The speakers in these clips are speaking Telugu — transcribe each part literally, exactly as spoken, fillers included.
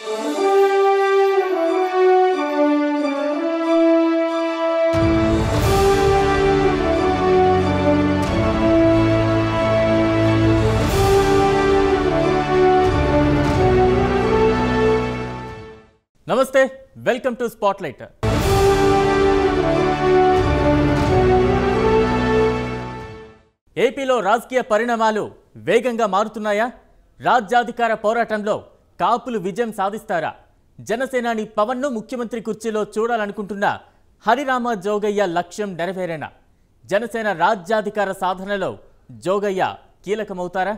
నమస్తే, వెల్కమ్ టు స్పాట్లైట్. ఏపీలో రాజకీయ పరిణామాలు వేగంగా మారుతున్నాయా? రాజ్యాధికార పోరాటంలో కాపులు విజయం సాధిస్తారా? జనసేనాని పవన్ను ముఖ్యమంత్రి కుర్చీలో చూడాలనుకుంటున్న హరిరామ జోగయ్య లక్ష్యం నెరవేరేనా? జనసేన రాజ్యాధికార సాధనలో జోగయ్య కీలకమవుతారా?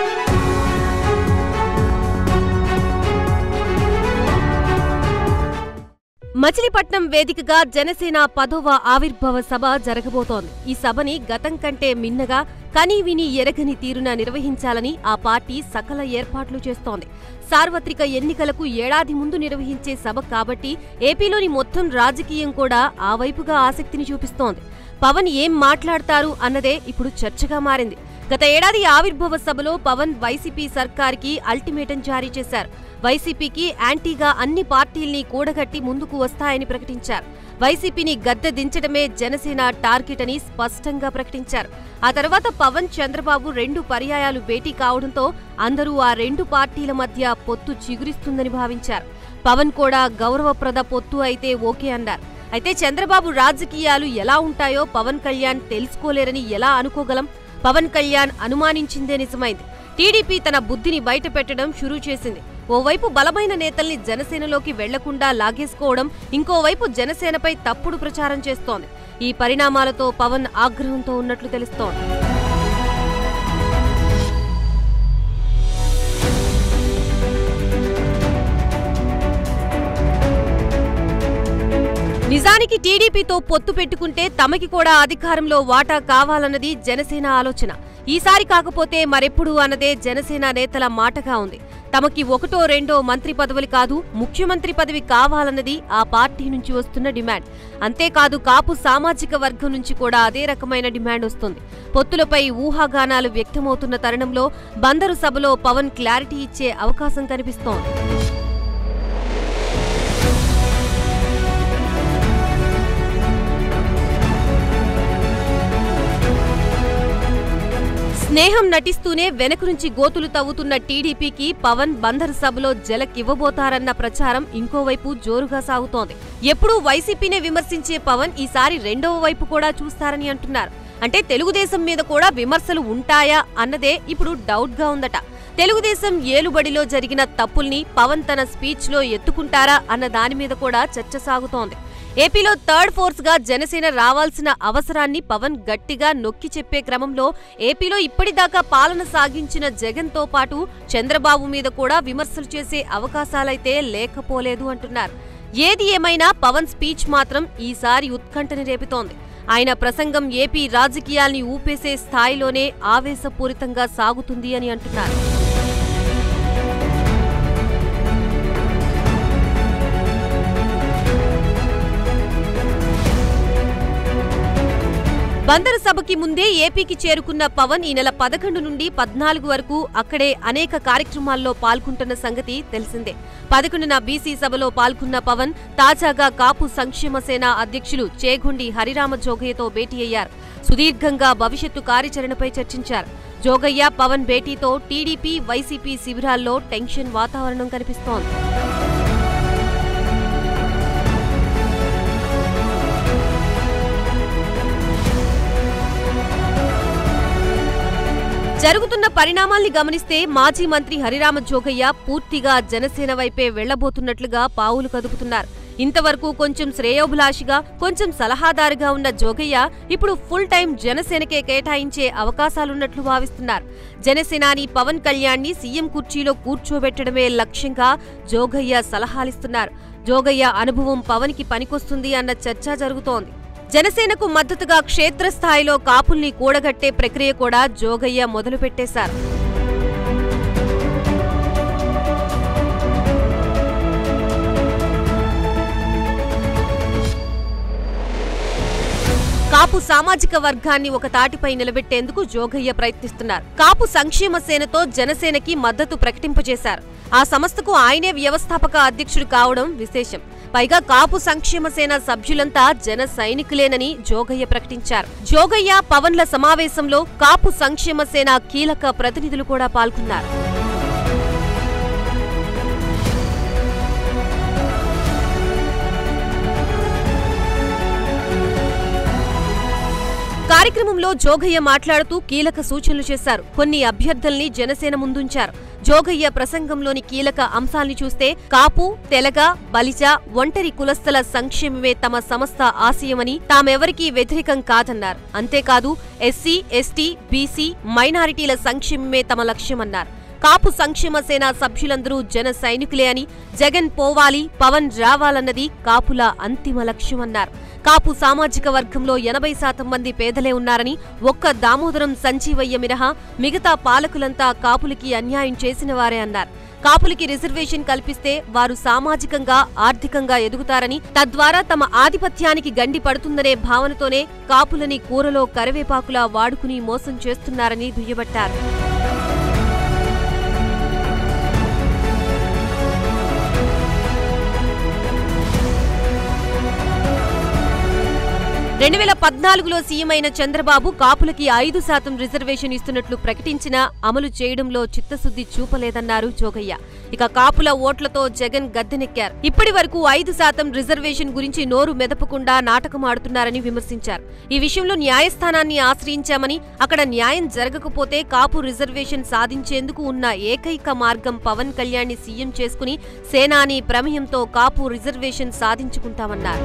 మచిలీపట్నం వేదికగా జనసేన పదవ ఆవిర్భావ సభ జరగబోతోంది. ఈ సభని గతం కంటే మిన్నగా కనీవిని ఎరగని తీరున నిర్వహించాలని ఆ పార్టీ సకల ఏర్పాట్లు చేస్తోంది. సార్వత్రిక ఎన్నికలకు ఏడాది ముందు నిర్వహించే సభ కాబట్టి ఏపీలోని మొత్తం రాజకీయం కూడా ఆ వైపుగా ఆసక్తిని చూపిస్తోంది. పవన్ ఏం మాట్లాడతారు అన్నదే ఇప్పుడు చర్చగా మారింది. గత ఏడాది ఆవిర్భావ సభలో పవన్ వైసీపీ సర్కార్కి అల్టిమేటం జారీ చేశారు. వైసీపీకి యాంటీగా అన్ని పార్టీల్ని కూడగట్టి ముందుకు వస్తాయని ప్రకటించారు. వైసీపీని గద్దె దించడమే జనసేన టార్గెట్ అని స్పష్టంగా ప్రకటించారు. ఆ తర్వాత పవన్, చంద్రబాబు రెండు పర్యాయాలు భేటీ కావడంతో అందరూ ఆ రెండు పార్టీల మధ్య పొత్తు చిగురిస్తుందని భావించారు. పవన్ కూడా గౌరవప్రద పొత్తు అయితే ఓకే అన్నారు. అయితే చంద్రబాబు రాజకీయాలు ఎలా ఉంటాయో పవన్ కళ్యాణ్ తెలుసుకోలేరని ఎలా అనుకోగలం? పవన్ కళ్యాణ్ అనుమానించిందే నిజమైంది. టీడీపీ తన బుద్ధిని బయటపెట్టడం షురూ చేసింది. ఓవైపు బలమైన నేతల్ని జనసేనలోకి వెళ్లకుండా లాగేసుకోవడం, ఇంకోవైపు జనసేనపై తప్పుడు ప్రచారం చేస్తోంది. ఈ పరిణామాలతో పవన్ ఆగ్రహంతో ఉన్నట్లు తెలుస్తోంది. నిజానికి టీడీపీతో పొత్తు పెట్టుకుంటే తమకి కూడా అధికారంలో వాటా కావాలన్నది జనసేన ఆలోచన. ఈసారి కాకపోతే మరెప్పుడు అన్నదే జనసేన నేతల మాటగా ఉంది. తమకి ఒకటో రెండో మంత్రి పదవులు కాదు, ముఖ్యమంత్రి పదవి కావాలన్నది ఆ పార్టీ నుంచి వస్తున్న డిమాండ్. అంతేకాదు కాపు సామాజిక వర్గం నుంచి కూడా అదే రకమైన డిమాండ్ వస్తుంది. పొత్తులపై ఊహాగానాలు వ్యక్తమవుతున్న తరుణంలో బందరు సభలో పవన్ క్లారిటీ ఇచ్చే అవకాశం కనిపిస్తోంది. స్నేహం నటిస్తూనే వెనక నుంచి గోతులు తవ్వుతున్న టీడీపీకి పవన్ బందరు సభలో జలకివ్వబోతారన్న ప్రచారం ఇంకోవైపు జోరుగా సాగుతోంది. ఎప్పుడూ వైసీపీనే విమర్శించే పవన్ ఈసారి రెండవ వైపు కూడా చూస్తారని అంటున్నారు. అంటే తెలుగుదేశం మీద కూడా విమర్శలు ఉంటాయా అన్నదే ఇప్పుడు డౌట్ గా ఉందట. తెలుగుదేశం ఏలుబడిలో జరిగిన తప్పుల్ని పవన్ తన స్పీచ్ లో ఎత్తుకుంటారా అన్న దాని మీద కూడా చర్చ సాగుతోంది. ఏపీలో థర్డ్ ఫోర్స్ గా జనసేన రావాల్సిన అవసరాన్ని పవన్ గట్టిగా నొక్కి చెప్పే క్రమంలో ఏపీలో ఇప్పటిదాకా పాలన సాగించిన జగన్ తో పాటు చంద్రబాబు మీద కూడా విమర్శలు చేసే అవకాశాలైతే లేకపోలేదు అంటున్నారు. ఏది ఏమైనా పవన్ స్పీచ్ మాత్రం ఈసారి ఉత్కంఠని రేపుతోంది. ఆయన ప్రసంగం ఏపీ రాజకీయాల్ని ఊపేసే స్థాయిలోనే ఆవేశపూరితంగా సాగుతుంది అని అంటున్నారు. బందరు సభకి ముందే ఏపీకి చేరుకున్న పవన్ ఈ నెల పదకొండు నుండి పద్నాలుగు వరకు అక్కడే అనేక కార్యక్రమాల్లో పాల్గొంటున్న సంగతి తెలిసిందే. పదకొండున బీసీ సభలో పాల్గొన్న పవన్ తాజాగా కాపు సంక్షేమ సేన అధ్యక్షులు చేగొండి హరిరామ జోగయ్యతో భేటీ అయ్యారు. సుదీర్ఘంగా భవిష్యత్తు కార్యాచరణపై చర్చించారు. జోగయ్య పవన్ భేటీతో టీడీపీ, వైసీపీ శిబిరాల్లో టెన్షన్ వాతావరణం కనిపిస్తోంది. జరుగుతున్న పరిణామాల్ని గమనిస్తే మాజీ మంత్రి హరిరామ జోగయ్య పూర్తిగా జనసేన వైపే వెళ్లబోతున్నట్లుగా పావులు కదుపుతున్నారు. ఇంతవరకు కొంచెం శ్రేయోభిలాషిగా, కొంచెం సలహాదారుగా ఉన్న జోగయ్య ఇప్పుడు ఫుల్ టైం జనసేనకే కేటాయించే అవకాశాలున్నట్లు భావిస్తున్నారు. జనసేనాని పవన్ కళ్యాణ్ని సీఎం కుర్చీలో కూర్చోబెట్టడమే లక్ష్యంగా జోగయ్య సలహాలిస్తున్నారు. జోగయ్య అనుభవం పవన్ కి పనికొస్తుంది అన్న చర్చ జరుగుతోంది. జనసేనకు మద్దతుగా క్షేత్రస్థాయిలో కాపుల్ని కూడగట్టే ప్రక్రియ కూడా జోగయ్య మొదలుపెట్టేశారు. కాపు సామాజిక వర్గాన్ని ఒక తాటిపై నిలబెట్టేందుకు జోగయ్య ప్రయత్నిస్తున్నారు. కాపు సంక్షేమ సేనతో జనసేనకి మద్దతు ప్రకటింపజేశారు. ఆ సంస్థకు ఆయనే వ్యవస్థాపక అధ్యక్షుడు కావడం విశేషం. పైగా కాపు సంక్షేమ సేన సభ్యులంతా జన సైనికులేనని జోగయ్య ప్రకటించారు. జోగయ్య పవన్ల సమావేశంలో కాపు సంక్షేమ సేన కీలక ప్రతినిధులు కూడా పాల్గొన్నారు. కార్యక్రమంలో జోగయ్య మాట్లాడుతూ కీలక సూచనలు చేశారు. కొన్ని అభ్యర్థుల్ని జనసేన ముందుంచారు. జోగయ్య ప్రసంగంలోని కీలక అంశాల్ని చూస్తే కాపు, తెలగ, బలిజ, ఒంటరి కులస్తుల సంక్షేమమే తమ సంస్థ ఆశయమని, తామెవరికీ వ్యతిరేకం కాదన్నారు. అంతేకాదు ఎస్సీ, ఎస్టీ, బీసీ, మైనారిటీల సంక్షేమమే తమ లక్ష్యమన్నారు. కాపు సంక్షేమ సేన సభ్యులందరూ జన సైనికులే అని, జగన్ పోవాలి, పవన్ రావాలన్నది కాపుల అంతిమ లక్ష్యమన్నారు. కాపు సామాజిక వర్గంలో ఎనభై శాతం మంది పేదలే ఉన్నారని, ఒక్క దామోదరం సంజీవయ్య మినహా మిగతా పాలకులంతా కాపులకి అన్యాయం చేసిన వారే అన్నారు. కాపులకి రిజర్వేషన్ కల్పిస్తే వారు సామాజికంగా, ఆర్థికంగా ఎదుగుతారని, తద్వారా తమ ఆధిపత్యానికి గండి పడుతుందనే భావనతోనే కాపులని కూరలో కరివేపాకులా వాడుకుని మోసం చేస్తున్నారని దుయ్యబట్టారు. రెండు వేల పద్నాలుగులో సీఎం అయిన చంద్రబాబు కాపులకి ఐదు శాతం రిజర్వేషన్ ఇస్తున్నట్లు ప్రకటించినా అమలు చేయడంలో చిత్తశుద్ధి చూపలేదన్నారు జోగయ్య. ఇక కాపుల ఓట్లతో జగన్ గద్దెనెక్కారు. ఇప్పటి వరకు ఐదు శాతం రిజర్వేషన్ గురించి నోరు మెదపకుండా నాటకమాడుతున్నారని విమర్శించారు. ఈ విషయంలో న్యాయస్థానాన్ని ఆశ్రయించామని, అక్కడ న్యాయం జరగకపోతే కాపు రిజర్వేషన్ సాధించేందుకు ఉన్న ఏకైక మార్గం పవన్ కళ్యాణ్ని సీఎం చేసుకుని సేనాని ప్రమేయంతో కాపు రిజర్వేషన్ సాధించుకుంటామన్నారు.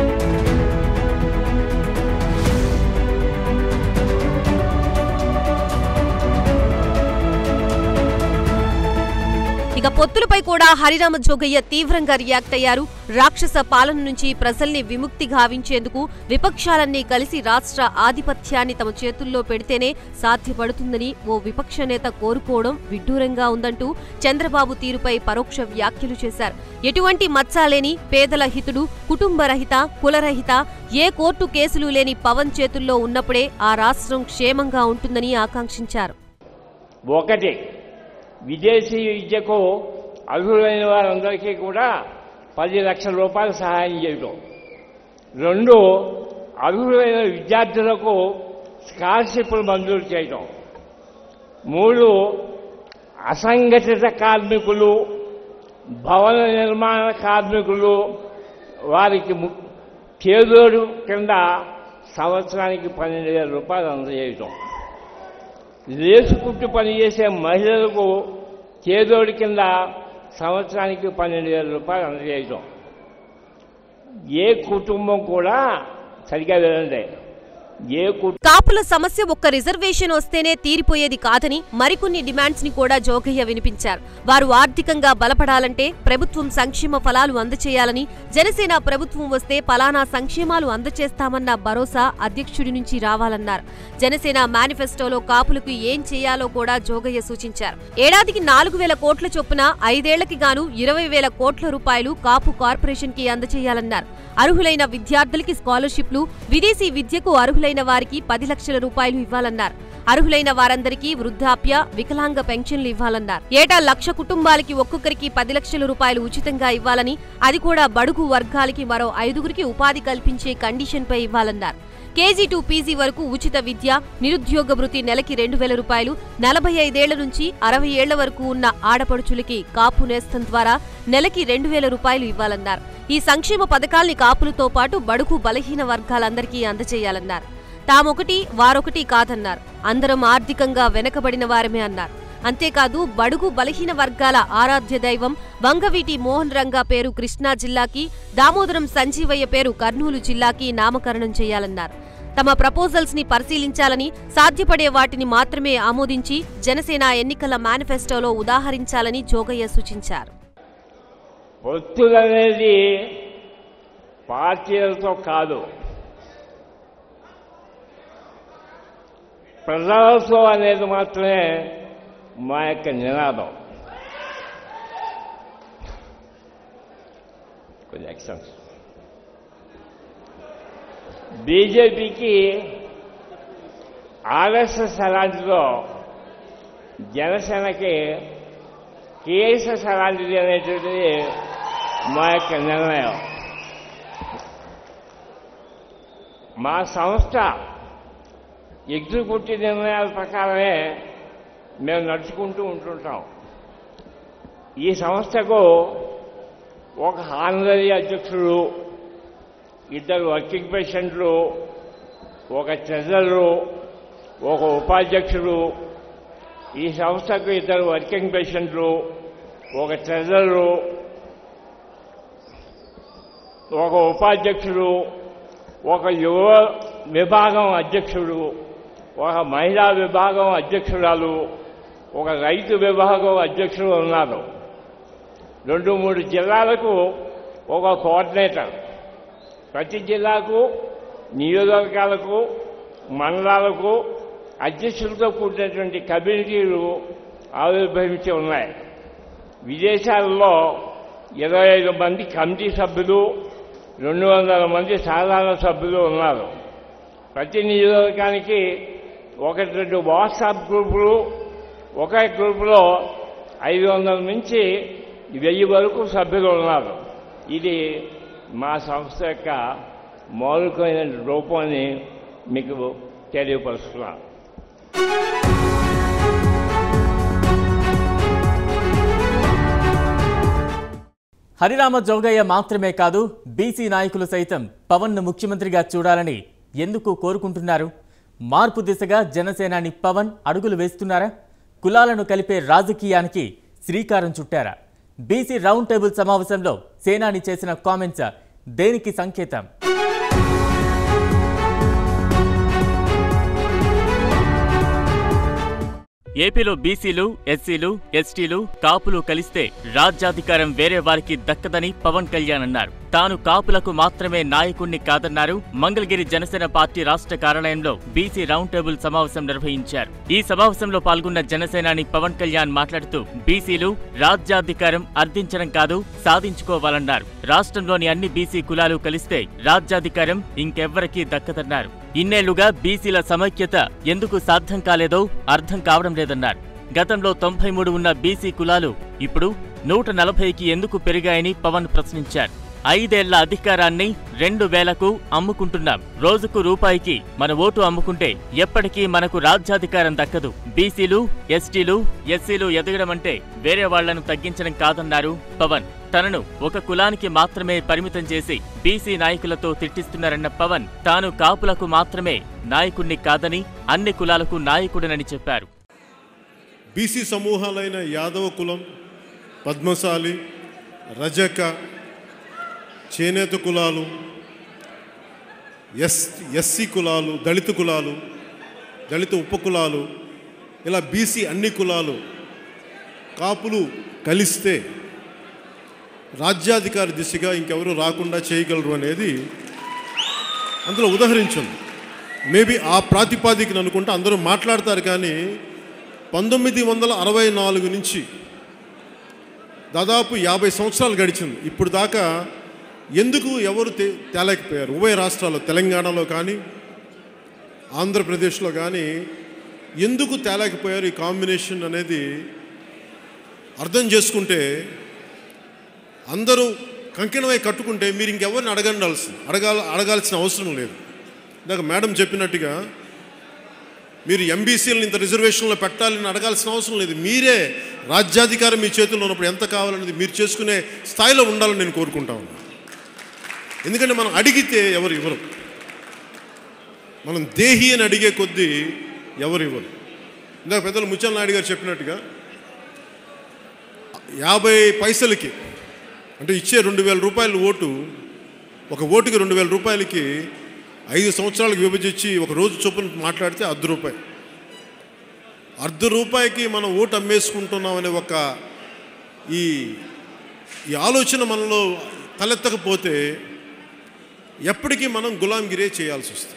ఇక పొత్తులపై కూడా హరిరామ జోగయ్య తీవ్రంగా రియాక్ట్ అయ్యారు. రాక్షస పాలన నుంచి ప్రజల్ని విముక్తి గావించేందుకు విపక్షాలన్నీ కలిసి రాష్ట్ర ఆధిపత్యాన్ని తమ చేతుల్లో పెడితేనే సాధ్యపడుతుందని ఓ విపక్ష నేత కోరుకోవడం విడ్డూరంగా ఉందంటూ చంద్రబాబు తీరుపై పరోక్ష వ్యాఖ్యలు చేశారు. ఎటువంటి మచ్చాలేని పేదల హితుడు, కుటుంబరహిత, కులరహిత, ఏ కోర్టు కేసులు లేని పవన్ చేతుల్లో ఉన్నప్పుడే ఆ రాష్ట్రం క్షేమంగా ఉంటుందని ఆకాంక్షించారు. ఒకటి, విదేశీ విద్యకు అర్హులైన వారందరికీ కూడా పది లక్షల రూపాయలు సహాయం చేయడం. రెండు, అర్హులైన విద్యార్థులకు స్కాలర్షిప్లు మంజూరు చేయడం. మూడు, అసంఘటిత కార్మికులు, భవన నిర్మాణ కార్మికులు వారికి చేదోడు కింద సంవత్సరానికి పన్నెండు వేల రూపాయలు అందజేయడం. లేసు కుట్టు పనిచేసే మహిళలకు చేదోడి కింద సంవత్సరానికి పన్నెండు వేల రూపాయలు అందజేయడం. ఏ కుటుంబం కూడా సరిగా వెళ్ళండి, ఏ కాపుల సమస్య ఒక్క రిజర్వేషన్ వస్తేనే తీరిపోయేది కాదని మరికొన్ని డిమాండ్స్ ని కూడా జోగయ్య వినిపించారు. వారు ఆర్థికంగా బలపడాలంటే ప్రభుత్వం సంక్షేమ ఫలాలు అందచేయాలని, జనసేన ప్రభుత్వం వస్తే పలానా సంక్షేమాలు అందచేస్తామన్న భరోసా అధ్యక్షుడి నుంచి రావాలన్నారు. జనసేన మేనిఫెస్టోలో కాపులకు ఏం చేయాలో కూడా జోగయ్య సూచించారు. ఏడాదికి నాలుగు వేల కోట్ల చొప్పున ఐదేళ్లకి గాను ఇరవై వేల కోట్ల రూపాయలు కాపు కార్పొరేషన్ కి అందచేయాలన్నారు. అర్హులైన విద్యార్థులకి స్కాలర్షిప్లు, విదేశీ విద్యకు అర్హులైన వారికి పది లక్షల రూపాయలు ఇవ్వాలన్నారు. అర్హులైన వారందరికీ వృద్ధాప్య, వికలాంగ పెన్షన్లు ఇవ్వాలన్నారు. ఏటా లక్ష కుటుంబాలకి ఒక్కొక్కరికి పది లక్షల రూపాయలు ఉచితంగా ఇవ్వాలని, అది కూడా బడుగు వర్గాలకి మరో ఐదుగురికి ఉపాధి కల్పించే కండిషన్పై ఇవ్వాలన్నారు. కేజీ టు పీజీ వరకు ఉచిత విద్య, నిరుద్యోగ భృతి నెలకి రెండు వేల రూపాయలు, నలభై ఐదేళ్ల నుంచి అరవై ఏళ్ల వరకు ఉన్న ఆడపడుచులకి కాపు నేస్తం ద్వారా నెలకి రెండు వేల రూపాయలు ఇవ్వాలన్నారు. ఈ సంక్షేమ పథకాల్ని కాపులతో పాటు బడుగు బలహీన వర్గాలందరికీ అందజేయాలన్నారు. తామొకటి వారొకటి కాదన్నారు. అందరం ఆర్థికంగా వెనకబడిన వారమే అన్నారు. అంతేకాదు బడుగు బలహీన వర్గాల ఆరాధ్య దైవం వంగవీటి మోహన్ రంగా పేరు కృష్ణా జిల్లాకి, దామోదరం సంజీవయ్య పేరు కర్నూలు జిల్లాకి నామకరణం చేయాలన్నారు. తమ ప్రపోజల్స్ ని పరిశీలించాలని, సాధ్యపడే వాటిని మాత్రమే ఆమోదించి జనసేన ఎన్నికల మేనిఫెస్టోలో ఉదాహరించాలని జోగయ్య సూచించారు. పొత్తులనేది పార్టీలతో కాదు, ప్రజలతో అనేది మాత్రమే మా యొక్క నినాదం. కొన్ని ఎక్సెప్షన్స్ బీజేపీకి ఆర్ఎస్ఎస్ అలాంటిదో జనసేనకి కేఎస్ఎస్ అలాంటిది అనేటువంటిది మా యొక్క నిర్ణయం. మా సంస్థ ఎగ్జిక్యూటివ్ నిర్ణయాల ప్రకారమే మేము నడుచుకుంటూ ఉంటుంటాం. ఈ సంస్థకు ఒక హానరీ అధ్యక్షుడు, ఇద్దరు వర్కింగ్ ప్రెసిడెంట్లు, ఒక ట్రెజరరు, ఒక ఉపాధ్యక్షుడు. ఈ సంస్థకు ఇద్దరు వర్కింగ్ ప్రెసిడెంట్లు, ఒక ట్రెజరరు, ఒక ఉపాధ్యక్షుడు, ఒక యువ విభాగం అధ్యక్షుడు, ఒక మహిళా విభాగం అధ్యక్షురాలు, ఒక రైతు విభాగం అధ్యక్షుడు ఉన్నారు. రెండు మూడు జిల్లాలకు ఒక కోఆర్డినేటర్. ప్రతి జిల్లాకు, నియోజకవర్గాలకు, మండలాలకు అధ్యక్షులతో కూడినటువంటి కమ్యూనిటీలు ఆవిర్భవించి ఉన్నాయి. విదేశాలలో ఇరవై ఐదు మంది కమిటీ సభ్యులు, రెండు వందల మంది సాధారణ సభ్యులు ఉన్నారు. ప్రతి నియోజకవర్గానికి ఒకటి రెండు వాట్సాప్ గ్రూపులు, ఒకే గ్రూపులో ఐదు వందల నుంచి వెయ్యి వరకు సభ్యులు ఉన్నారు. ఇది మా సంస్థ యొక్క మౌలికమైన రూపాన్ని మీకు తెలియపరుస్తున్నాను. హరిరామ జోగయ్య మాత్రమే కాదు, బీసీ నాయకులు సైతం పవన్ను ముఖ్యమంత్రిగా చూడాలని ఎందుకు కోరుకుంటున్నారు? మార్పు దిశగా జనసేనాని పవన్ అడుగులు వేస్తున్నారా? కులాలను కలిపే రాజకీయానికి శ్రీకారం చుట్టారా? బీసీ రౌండ్ టేబుల్ సమావేశంలో సేనాని చేసిన కామెంట్స్ దేనికి సంకేతం? ఏపీలో బీసీలు, ఎస్సీలు, ఎస్టీలు, కాపులు కలిస్తే రాజ్యాధికారం వేరే వారికి దక్కదని పవన్ కళ్యాణ్ అన్నారు. తాను కాపులకు మాత్రమే నాయకుణ్ణి కాదన్నారు. మంగళగిరి జనసేన పార్టీ రాష్ట్ర కార్యాలయంలో బీసీ రౌండ్ టేబుల్ సమావేశం నిర్వహించారు. ఈ సమావేశంలో పాల్గొన్న జనసేనాని పవన్ కళ్యాణ్ మాట్లాడుతూ బీసీలు రాజ్యాధికారం అర్థించడం కాదు, సాధించుకోవాలన్నారు. రాష్ట్రంలోని అన్ని బీసీ కులాలు కలిస్తే రాజ్యాధికారం ఇంకెవ్వరికీ దక్కదన్నారు. ఇన్నేళ్లుగా బీసీల సమైక్యత ఎందుకు సాధ్యం కాలేదో అర్థం కావడం లేదన్నారు. గతంలో తొంభై మూడు ఉన్న బీసీ కులాలు ఇప్పుడు నూట నలభైకి ఎందుకు పెరిగాయని పవన్ ప్రశ్నించారు. ఐదేళ్ల అధికారాన్ని రెండు వేలకు అమ్ముకుంటున్నాం. రోజుకు రూపాయికి మన ఓటు అమ్ముకుంటే ఎప్పటికీ మనకు రాజ్యాధికారం దక్కదు. బీసీలు, ఎస్టీలు, ఎస్సీలు ఎదగడం అంటే వేరే వాళ్లను తగ్గించడం కాదన్నారు పవన్. తనను ఒక కులానికి మాత్రమే పరిమితం చేసి బీసీ నాయకులతో తిట్టిస్తున్నారన్న పవన్ తాను కాపులకు మాత్రమే నాయకుణ్ణి కాదని, అన్ని కులాలకు నాయకుడినని చెప్పారు. బీసీ సమూహాలైన యాదవ కులం, పద్మశాలి, రజక, చేనేత కులాలు, ఎస్ ఎస్సీ కులాలు, దళిత కులాలు, దళిత ఉపకులాలు, ఇలా బీసీ అన్ని కులాలు కాపులు కలిస్తే రాజ్యాధికార దిశగా ఇంకెవరు రాకుండా చేయగలరు అనేది అందులో ఉదాహరించండి. మేబీ ఆ ప్రాతిపాదికను అనుకుంటే అందరూ మాట్లాడతారు. కానీ పంతొమ్మిది వందల అరవై నాలుగు నుంచి దాదాపు యాభై సంవత్సరాలు గడిచింది. ఇప్పుడు దాకా ఎందుకు ఎవరు తే తేలేకపోయారు? ఉభయ రాష్ట్రాల్లో, తెలంగాణలో కానీ ఆంధ్రప్రదేశ్లో కానీ ఎందుకు తేలేకపోయారు? ఈ కాంబినేషన్ అనేది అర్థం చేసుకుంటే, అందరూ కంకణమై కట్టుకుంటే మీరు ఇంకెవరిని అడగండాల్సి అడగాల అడగాల్సిన అవసరం లేదు. ఇందాక మేడం చెప్పినట్టుగా మీరు ఎంబీసీలను ఇంత రిజర్వేషన్లో పెట్టాలని అడగాల్సిన అవసరం లేదు. మీరే రాజ్యాధికారం మీ చేతుల్లో ఉన్నప్పుడు ఎంత కావాలనేది మీరు చేసుకునే స్థాయిలో ఉండాలని నేను కోరుకుంటా ఉన్నాను. ఎందుకంటే మనం అడిగితే ఎవరు ఇవ్వరు. మనం దేహి అని అడిగే కొద్దీ ఎవరు ఇవ్వరు. ఇందాక పెద్దలు ముత్యాల నాయుడు గారు చెప్పినట్టుగా యాభై పైసలకి అంటే ఇచ్చే రెండు వేల రూపాయల ఓటు, ఒక ఓటుకి రెండు వేల రూపాయలకి ఐదు సంవత్సరాలకు విభజించి ఒక రోజు చొప్పున మాట్లాడితే అర్ధ రూపాయి అర్ధ రూపాయికి మనం ఓటు అమ్మేసుకుంటున్నాం అనే ఒక ఈ ఈ ఆలోచన మనలో తలెత్తకపోతే ఎప్పటికీ మనం గులాంగిరే చేయాల్సి వస్తుంది.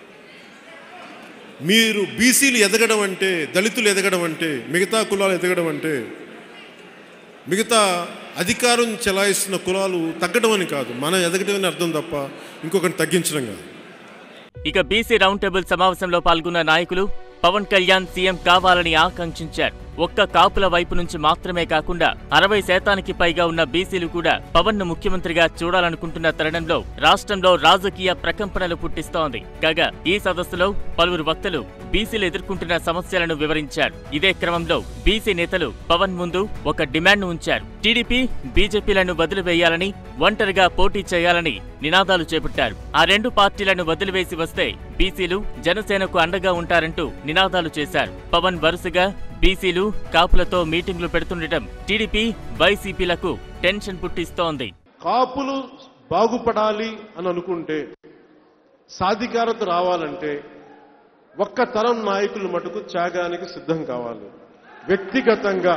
మీరు బీసీలు ఎదగడం అంటే, దళితులు ఎదగడం అంటే, మిగతా కులాలు ఎదగడం అంటే మిగతా అధికారం చెలాయిస్తున్న కులాలు తగ్గడం అని కాదు, మనం ఎదగడం అని అర్థం తప్ప ఇంకొకరిని తగ్గించడం కాదు. ఇక బీసీ రౌండ్ టేబుల్ సమావేశంలో పాల్గొన్న నాయకులు పవన్ కళ్యాణ్ సీఎం కావాలని ఆకాంక్షించారు. ఒక్క కాపుల వైపు నుంచి మాత్రమే కాకుండా అరవై శాతానికి పైగా ఉన్న బీసీలు కూడా పవన్ ను ముఖ్యమంత్రిగా చూడాలనుకుంటున్న తరుణంలో రాష్ట్రంలో రాజకీయ ప్రకంపనలు పుట్టిస్తోంది. కాగా ఈ సదస్సులో పలువురు వక్తలు బీసీలు ఎదుర్కొంటున్న సమస్యలను వివరించారు. ఇదే క్రమంలో బీసీ నేతలు పవన్ ముందు ఒక డిమాండ్ ఉంచారు. టీడీపీ, బీజేపీలను వదిలివేయాలని, ఒంటరిగా పోటీ చేయాలని నినాదాలు చేపట్టారు. ఆ రెండు పార్టీలను వదిలివేసి వస్తే బీసీలు జనసేనకు అండగా ఉంటారంటూ నినాదాలు చేశారు. పవన్ వరుసగా బీసీలు, కాపులతో మీటింగ్లు పెడుతుండటం టీడీపీ, వైసీపీలకు టెన్షన్ పుట్టిస్తోంది. కాపులు బాగుపడాలి అని అనుకుంటే, సాధికారత రావాలంటే ఒక్క తరం నాయకులు మటుకు త్యాగానికి సిద్ధం కావాలి. వ్యక్తిగతంగా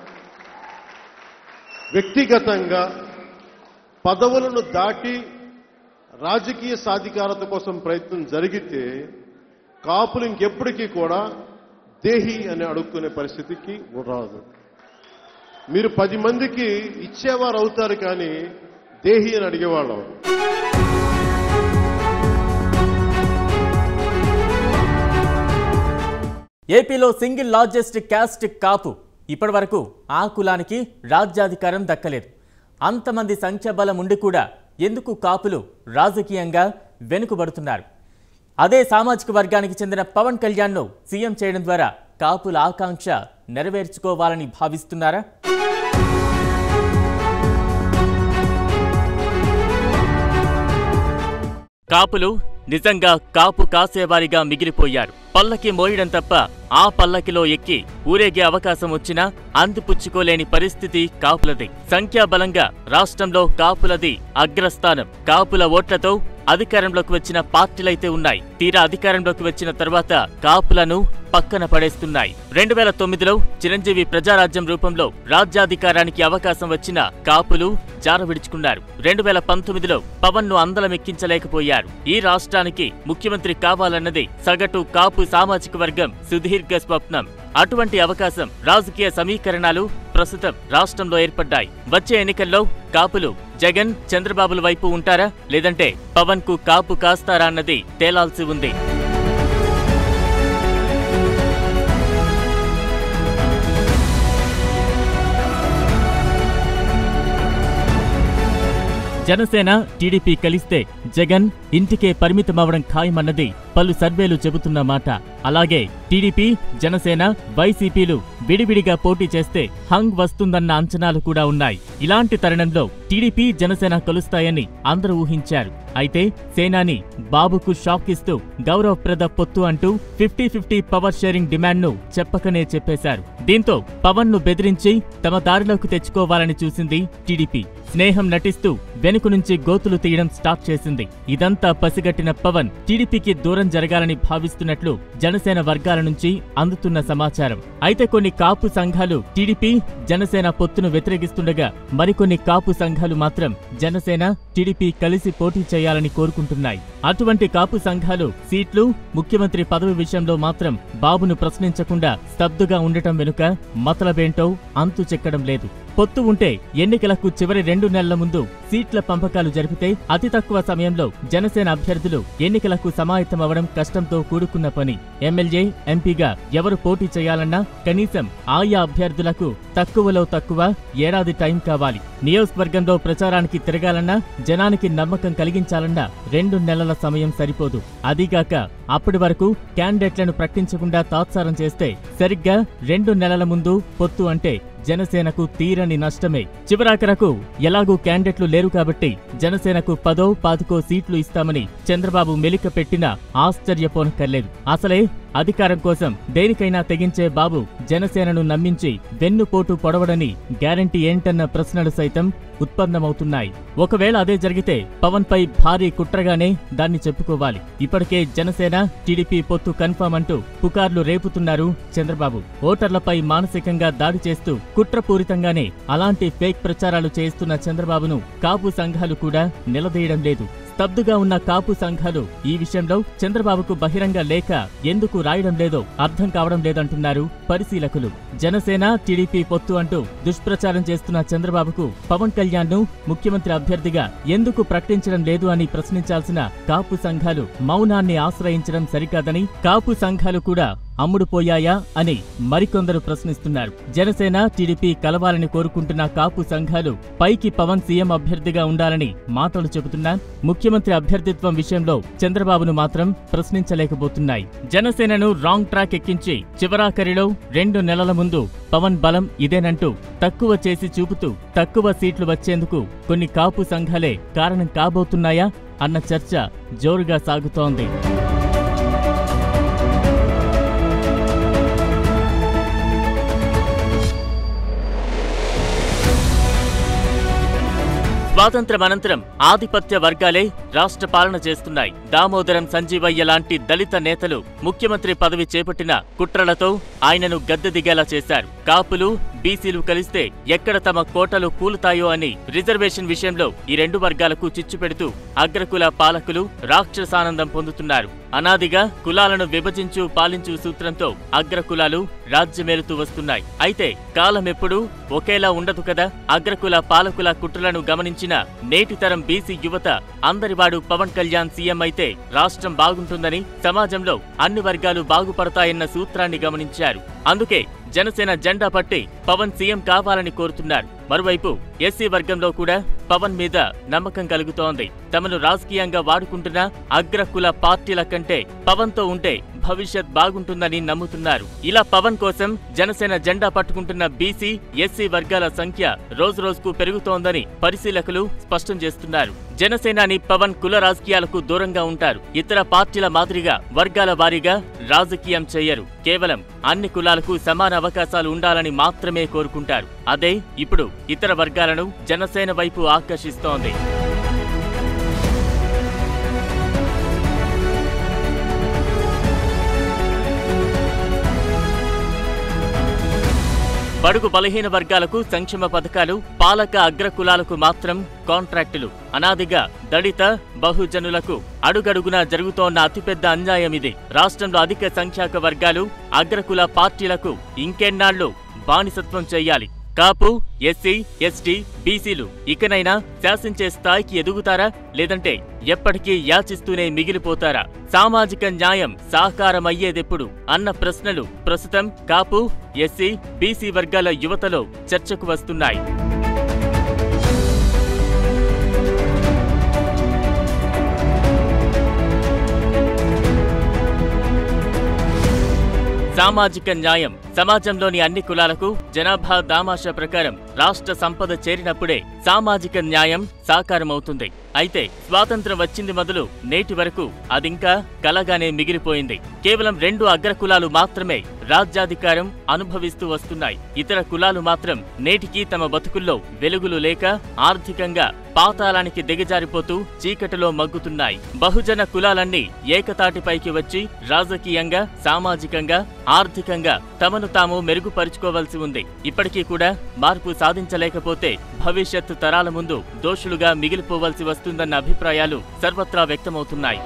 వ్యక్తిగతంగా పదవులను దాటి రాజకీయ సాధికారత కోసం ప్రయత్నం జరిగితే కాపులు ఇంకెప్పటికీ కూడా దేహి అని అడుక్కునే పరిస్థితికి రాదు. మీరు పది మందికి ఇచ్చేవారు అవుతారు, కానీ దేహి అని అడిగేవాళ్ళు. ఏపీలో సింగిల్ లార్జెస్ట్ క్యాస్ట్ కాపు. ఇప్పటి వరకు ఆ కులానికి రాజ్యాధికారం దక్కలేదు. అంతమంది సంఖ్యాబలం ఉండి కూడా ఎందుకు కాపులు రాజకీయంగా వెనుకబడుతున్నారు? అదే సామాజిక వర్గానికి చెందిన పవన్ కళ్యాణ్ను సీఎం చేయడం ద్వారా కాపుల ఆకాంక్ష నెరవేర్చుకోవాలని భావిస్తున్నారా? కాపులు నిజంగా కాపు కాసేవారిగా మిగిలిపోయారు. పల్లకి మోయడం తప్ప ఆ పల్లకిలో ఎక్కి ఊరేగే అవకాశం వచ్చినా అందిపుచ్చుకోలేని పరిస్థితి కాపులది. సంఖ్యాబలంగా రాష్ట్రంలో కాపులది అగ్రస్థానం. కాపుల ఓట్లతో అధికారంలోకి వచ్చిన పార్టీలైతే ఉన్నాయి. తీరా అధికారంలోకి వచ్చిన తర్వాత కాపులను పక్కన పడేస్తున్నాయి. రెండు వేల తొమ్మిదిలో చిరంజీవి ప్రజారాజ్యం రూపంలో రాజ్యాధికారానికి అవకాశం వచ్చిన కాపులు జారవిడుచుకున్నారు. రెండు వేల పంతొమ్మిదిలో పవన్ ను అందలమెక్కించలేకపోయారు. ఈ రాష్ట్రానికి ముఖ్యమంత్రి కావాలన్నది సగటు కాపు సామాజిక వర్గం సుదీర్ఘ స్వప్నం. అటువంటి అవకాశం, రాజకీయ సమీకరణాలు ప్రస్తుతం రాష్ట్రంలో ఏర్పడ్డాయి. వచ్చే ఎన్నికల్లో కాపులు జగన్, చంద్రబాబుల వైపు ఉంటారా, లేదంటే పవన్ కు కాపు కాస్తారా అన్నది తేలాల్సి ఉంది. జనసేన, టీడీపీ కలిస్తే జగన్ ఇంటికే పరిమితమవడం ఖాయమన్నది పలు సర్వేలు చెబుతున్న మాట. అలాగే టీడీపీ, జనసేన, వైసీపీలు విడివిడిగా పోటీ చేస్తే హంగ్ వస్తుందన్న అంచనాలు కూడా ఉన్నాయి. ఇలాంటి తరుణంలో టీడీపీ, జనసేన కలుస్తాయని అందరూ ఊహించారు. అయితే సేనాని బాబుకు షాక్ ఇస్తూ గౌరవప్రద పొత్తు అంటూ ఫిఫ్టీ ఫిఫ్టీ పవర్ షేరింగ్ డిమాండ్ను చెప్పకనే చెప్పేశారు. దీంతో పవన్ ను బెదిరించి తమ దారిలోకి తెచ్చుకోవాలని చూసింది టీడీపీ. స్నేహం నటిస్తూ వెనుక నుంచి గోతులు తీయడం స్టార్ట్ చేసింది. ఇదంతా పసిగట్టిన పవన్ టీడీపీకి దూరం జరగాలని భావిస్తున్నట్లు జనసేన వర్గాల నుంచి అందుతున్న సమాచారం. అయితే కొన్ని కాపు సంఘాలు టీడీపీ, జనసేన పొత్తును వ్యతిరేకిస్తుండగా మరికొన్ని కాపు సంఘాలు మాత్రం జనసేన, టీడీపీ కలిసి పోటీ చేయాలని కోరుకుంటున్నాయి. అటువంటి కాపు సంఘాలు సీట్లు, ముఖ్యమంత్రి పదవి విషయంలో మాత్రం బాబును ప్రశ్నించకుండా స్తబ్దుగా ఉండటం వెనుక మతలబేంటో అంతు చెక్కడం లేదు. పొత్తు ఉంటే ఎన్నికలకు చివరి రెండు నెలల ముందు సీట్ల పంపకాలు జరిపితే అతి తక్కువ సమయంలో జనసేన అభ్యర్థులు ఎన్నికలకు సమాయత్తమవడం కష్టంతో కూడుకున్న పని. ఎమ్మెల్యే, ఎంపీగా ఎవరు పోటీ చేయాలన్నా కనీసం ఆయా అభ్యర్థులకు తక్కువలో తక్కువ ఏడాది టైం కావాలి. నియోజకవర్గంలో ప్రచారానికి తిరగాలన్నా, జనానికి నమ్మకం కలిగించాలన్నా రెండు నెలల సమయం సరిపోదు. అదీగాక అప్పటి వరకు క్యాండిడేట్లను ప్రకటించకుండా తాత్సారం చేస్తే సరిగ్గా రెండు నెలల ముందు పొత్తు అంటే జనసేనకు తీరని నష్టమే. చివరాఖరకు ఎలాగూ క్యాండిడేట్లు లేరు కాబట్టి జనసేనకు పదో పాతికో సీట్లు ఇస్తామని చంద్రబాబు మెలిక పెట్టినా ఆశ్చర్యపోనక్కర్లేదు. అసలే అధికారం కోసం దేనికైనా తెగించే బాబు జనసేనను నమ్మించి వెన్నుపోటు పొడవడని గ్యారంటీ ఏంటన్న ప్రశ్నలు సైతం ఉత్పన్నమవుతున్నాయి. ఒకవేళ అదే జరిగితే పవన్ పై భారీ కుట్రగానే దాన్ని చెప్పుకోవాలి. ఇప్పటికే జనసేన, టీడీపీ పొత్తు కన్ఫర్మ్ అంటూ పుకార్లు రేపుతున్నారు చంద్రబాబు. ఓటర్లపై మానసికంగా దాడి చేస్తూ కుట్రపూరితంగానే అలాంటి ఫేక్ ప్రచారాలు చేస్తున్న చంద్రబాబును కాపు సంఘాలు కూడా నిలదీయడం లేదు. స్తబ్దుగా ఉన్న కాపు సంఘాలు ఈ విషయంలో చంద్రబాబుకు బహిరంగ లేఖ ఎందుకు రాయడం లేదో అర్థం కావడం లేదంటున్నారు పరిశీలకులు. జనసేన టీడీపీ పొత్తు అంటూ దుష్ప్రచారం చేస్తున్న చంద్రబాబుకు పవన్ కళ్యాణ్ ను ముఖ్యమంత్రి అభ్యర్థిగా ఎందుకు ప్రకటించడం లేదు అని ప్రశ్నించాల్సిన కాపు సంఘాలు మౌనాన్ని ఆశ్రయించడం సరికాదని, కాపు సంఘాలు కూడా అమ్ముడుపోయాయా అని మరికొందరు ప్రశ్నిస్తున్నారు. జనసేన టీడీపీ కలవాలని కోరుకుంటున్న కాపు సంఘాలు పైకి పవన్ సీఎం అభ్యర్థిగా ఉండాలని మాటలు చెబుతున్నా ముఖ్యమంత్రి అభ్యర్థిత్వం విషయంలో చంద్రబాబును మాత్రం ప్రశ్నించలేకపోతున్నాయి. జనసేనను రాంగ్ ట్రాక్ ఎక్కించి చివరాఖరిలో రెండు నెలల ముందు పవన్ బలం ఇదేనంటూ తక్కువ చేసి చూపుతూ తక్కువ సీట్లు వచ్చేందుకు కొన్ని కాపు సంఘాలే కారణం కాబోతున్నాయా అన్న చర్చ జోరుగా సాగుతోంది. స్వాతంత్ర్యమనంతరం ఆధిపత్య వర్గాలే రాష్ట్ర పాలన చేస్తున్నాయి. దామోదరం సంజీవయ్య లాంటి దళిత నేతలు ముఖ్యమంత్రి పదవి చేపట్టిన కుట్రలతో ఆయనను గద్దె దిగేలా చేశారు. కాపులు, బీసీలు కలిస్తే ఎక్కడ తమ కోటలు కూలుతాయో అని రిజర్వేషన్ విషయంలో ఈ రెండు వర్గాలకు చిచ్చు పెడుతూ అగ్రకుల పాలకులు రాక్షసానందం పొందుతున్నారు. అనాదిగా కులాలను విభజించు పాలించు సూత్రంతో అగ్రకులాలు రాజ్యమేలుతూ వస్తున్నాయి. అయితే కాలమెప్పుడూ ఒకేలా ఉండదు కదా. అగ్రకుల పాలకుల కుట్రలను గమనించిన నేటి తరం బీసీ యువత అందరివాడు పవన్ కళ్యాణ్ సీఎం అయితే రాష్ట్రం బాగుంటుందని, సమాజంలో అన్ని వర్గాలు బాగుపడతాయన్న సూత్రాన్ని గమనించారు. అందుకే జనసేన జెండా పట్టి పవన్ సీఎం కావాలని కోరుతున్నారు. మరోవైపు ఎస్సీ వర్గంలో కూడా పవన్ మీద నమ్మకం కలుగుతోంది. తమను రాజకీయంగా వాడుకుంటున్న అగ్రకుల పార్టీల కంటే పవన్ తో ఉంటే భవిష్యత్ బాగుంటుందని నమ్ముతున్నారు. ఇలా పవన్ కోసం జనసేన జెండా పట్టుకుంటున్న బీసీ, ఎస్సీ వర్గాల సంఖ్య రోజురోజుకు పెరుగుతోందని పరిశీలకులు స్పష్టం చేస్తున్నారు. జనసేనాని పవన్ కుల రాజకీయాలకు దూరంగా ఉంటారు. ఇతర పార్టీల మాదిరిగా వర్గాల వారీగా రాజకీయం చేయరు. కేవలం అన్ని కులాలకు సమాన అవకాశాలు ఉండాలని మాత్రమే కోరుకుంటారు. అదే ఇప్పుడు ఇతర వర్గాలను జనసేన వైపు ఆకర్షిస్తోంది. బడుగు బలహీన వర్గాలకు సంక్షేమ పథకాలు, పాలక అగ్రకులాలకు మాత్రం కాంట్రాక్టులు. అనాదిగా దళిత బహుజనులకు అడుగడుగునా జరుగుతోన్న అతిపెద్ద అన్యాయమిది. రాష్ట్రంలో అధిక సంఖ్యాక వర్గాలు అగ్రకుల పార్టీలకు ఇంకెన్నాళ్ళు బానిసత్వం చెయ్యాలి? కాపు, ఎస్సీ, ఎస్టీ, బీసీలు ఇకనైనా శాసించే స్థాయికి ఎదుగుతారా, లేదంటే ఎప్పటికీ యాచిస్తూనే మిగిలిపోతారా? సామాజిక న్యాయం సాకారమయ్యేదెప్పుడు అన్న ప్రశ్నలు ప్రస్తుతం కాపు, ఎస్సీ, బీసీ వర్గాల యువతలో చర్చకు వస్తున్నాయి. సామాజిక న్యాయం సమాజంలోని అన్ని కులాలకు జనాభా దామాషా ప్రకారం రాష్ట్ర సంపద చేరినప్పుడే సామాజిక న్యాయం సాకారమవుతుంది. అయితే స్వాతంత్ర్యం వచ్చింది మొదలు నేటి వరకు అదింకా కలగానే మిగిలిపోయింది. కేవలం రెండు అగ్రకులాలు మాత్రమే రాజ్యాధికారం అనుభవిస్తూ వస్తున్నాయి. ఇతర కులాలు మాత్రం నేటికి తమ బతుకుల్లో వెలుగులు లేక ఆర్థికంగా పాతాళానికి దిగజారిపోతూ చీకటిలో మగ్గుతున్నాయి. బహుజన కులాలన్నీ ఏకతాటిపైకి వచ్చి రాజకీయంగా, సామాజికంగా, ఆర్థికంగా తమను తాము మెరుగుపరుచుకోవాల్సి ఉంది. ఇప్పటికీ కూడా మార్పు సాధించలేకపోతే భవిష్యత్తు తరాల ముందు దోషులుగా మిగిలిపోవలసి వస్తుందన్న అభిప్రాయాలు సర్వత్రా వ్యక్తమవుతున్నాయి.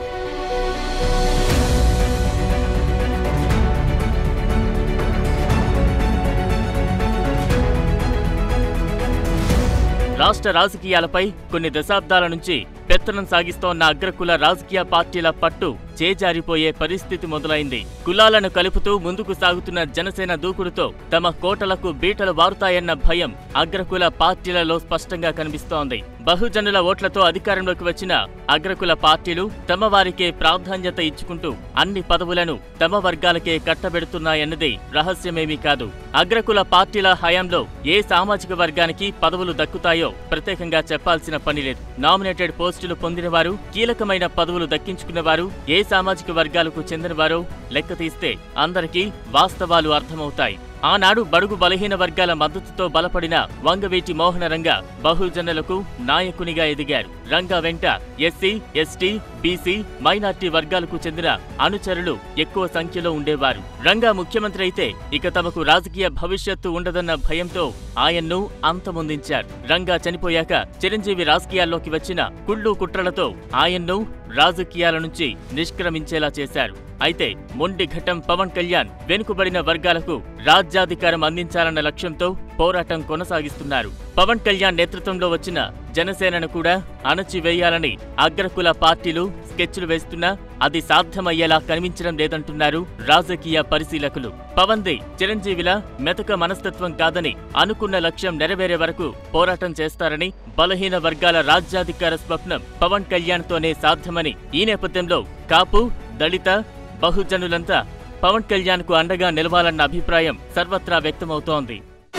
రాష్ట్ర రాజకీయాలపై కొన్ని దశాబ్దాల నుంచి పెత్తనం సాగిస్తోన్న అగ్రకుల రాజకీయ పార్టీల పట్టు చేజారిపోయే పరిస్థితి మొదలైంది. కులాలను కలుపుతూ ముందుకు సాగుతున్న జనసేన దూకుడుతో తమ కోటలకు బీటలు వారుతాయన్న భయం అగ్రకుల పార్టీలలో స్పష్టంగా కనిపిస్తోంది. బహుజనుల ఓట్లతో అధికారంలోకి వచ్చిన అగ్రకుల పార్టీలు తమ వారికే ప్రాధాన్యత ఇచ్చుకుంటూ అన్ని పదవులను తమ వర్గాలకే కట్టబెడుతున్నాయన్నది రహస్యమేమీ కాదు. అగ్రకుల పార్టీల హయాంలో ఏ సామాజిక వర్గానికి పదవులు దక్కుతాయో ప్రత్యేకంగా చెప్పాల్సిన పని లేదు. నామినేటెడ్ పోస్టులు పొందినవారు, కీలకమైన పదవులు దక్కించుకున్నవారు ఏ సామాజిక వర్గాలకు చెందినవారో లెక్క తీస్తే అందరికీ వాస్తవాలు అర్థమవుతాయి. ఆనాడు బడుగు బలహీన వర్గాల మద్దతుతో బలపడిన వంగవీటి మోహన రంగ బహుజనులకు నాయకునిగా ఎదిగారు. రంగ వెంట ఎస్సీ, ఎస్టీ, బీసీ మైనార్టీ వర్గాలకు చెందిన అనుచరులు ఎక్కువ సంఖ్యలో ఉండేవారు. రంగా ముఖ్యమంత్రి అయితే ఇక తమకు రాజకీయ భవిష్యత్తు ఉండదన్న భయంతో ఆయన్ను అంతమొందించారు. రంగా చనిపోయాక చిరంజీవి రాజకీయాల్లోకి వచ్చిన కుళ్ళు కుట్రలతో ఆయన్ను రాజకీయాల నుంచి నిష్క్రమించేలా చేశారు. అయితే మొండి ఘట్టం పవన్ కళ్యాణ్ వెనుకబడిన వర్గాలకు రాజ్యాధికారం అందించాలన్న లక్ష్యంతో పోరాటం కొనసాగిస్తున్నారు. పవన్ కళ్యాణ్ నేతృత్వంలో వచ్చిన జనసేనను కూడా అణచివేయాలని అగ్రకుల పార్టీలు స్కెచ్లు వేస్తున్నా అది సాధ్యమయ్యేలా కనిపించడం లేదంటున్నారు రాజకీయ పరిశీలకులు. పవన్ది చిరంజీవిలా మెతక మనస్తత్వం కాదని, అనుకున్న లక్ష్యం నెరవేరే వరకు పోరాటం చేస్తారని, బలహీన వర్గాల రాజ్యాధికార స్వప్నం పవన్ కళ్యాణ్తోనే సాధ్యమని, ఈ నేపథ్యంలో కాపు, దళిత, బహుజనులంతా పవన్ కళ్యాణ్కు అండగా నిలవాలన్న అభిప్రాయం సర్వత్రా వ్యక్తమవుతోంది.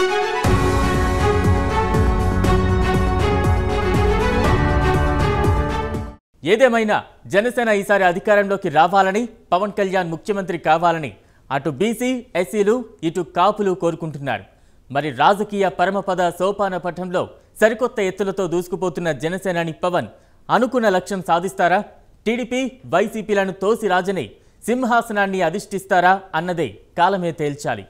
ఏదేమైనా జనసేన ఈసారి అధికారంలోకి రావాలని, పవన్ కళ్యాణ్ ముఖ్యమంత్రి కావాలని అటు బీసీ, ఎస్సీలు, ఇటు కాపులు కోరుకుంటున్నారు. మరి రాజకీయ పరమపద సోపాన పథంలో సరికొత్త ఎత్తులతో దూసుకుపోతున్న జనసేనాని పవన్ అనుకున్న లక్ష్యం సాధిస్తారా? టీడీపీ, వైసీపీలను తోసి రాజని సింహాసనాన్ని అధిష్ఠిస్తారా అన్నదే కాలమే తేల్చాలి.